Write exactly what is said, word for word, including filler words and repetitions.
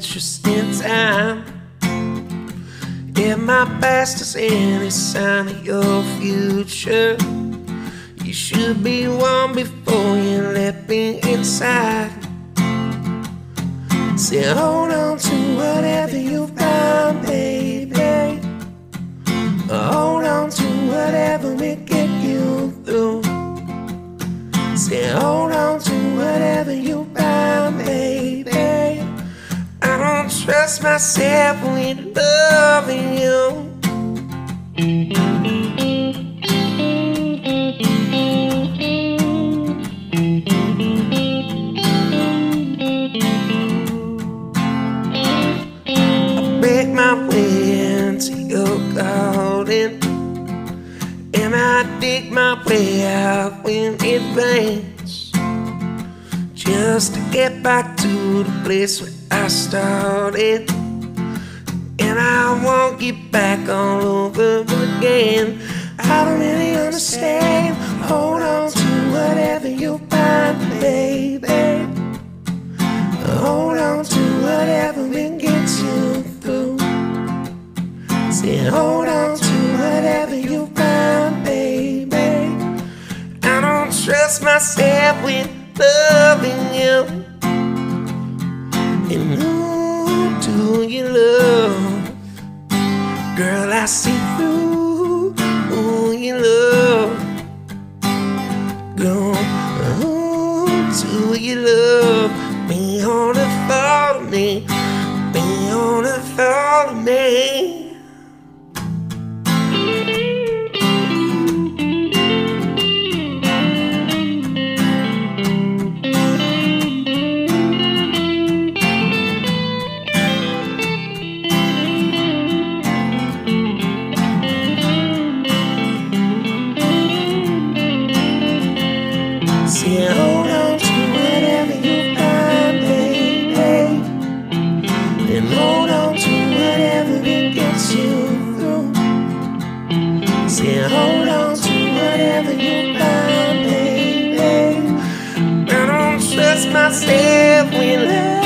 interesting time. If my past is any sign of your future, you should be one before you let me inside. Say, hold on to whatever you found, baby. Hold on to whatever will get you through. Say, hold on to whatever you found, baby. I don't trust myself with loving you. Make my way into your garden, and I dig my way out when it rains, just to get back to the place where I started. And I won't get back all over again. I don't really understand. Hold on to whatever you find, baby. Hold on to whatever will get you through. Say, hold on to whatever you find, baby. I don't trust myself with loving you. And who do you love? Girl, I see through who you love. Girl, who do you love? Be on the thought of me. Be on the thought of me. Say, hold on to whatever you find, baby. And hold on to whatever will get you through. Say, hold on to whatever you find, baby. I don't trust myself with love.